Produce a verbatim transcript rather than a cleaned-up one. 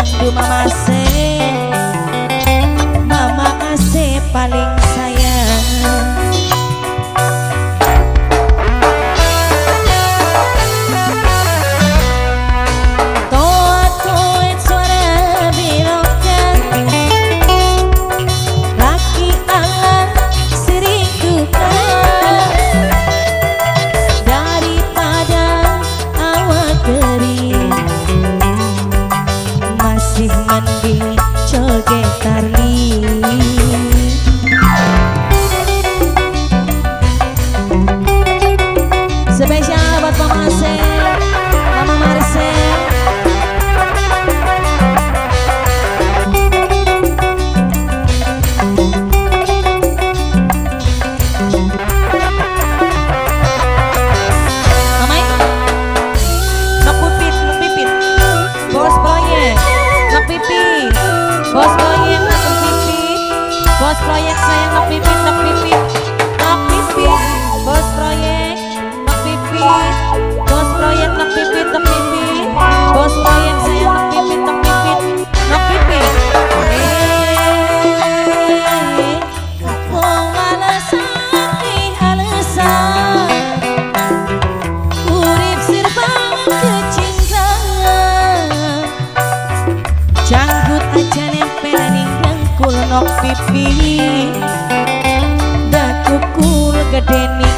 rindu Mama Ase, Mama Ase paling sayang. Spesial buat Mama Ase, Mama Marcel. Mamai, nak pipit, nak pipit. Bos proyek, nak pipit. Bos proyek, nak pipit. Bos proyek sayang nak pipit, nak pipit. Nak pipit. Bos proyek. Bos proyek nak pipit, nak pipit. Bos proyek saya nak pipit, nak pipit, nak pipit. Eh, kau alasan, alasan. Urip serba kecintaan. Janggut aja nempel ning dengkul nok pipi. Datukul gede nih.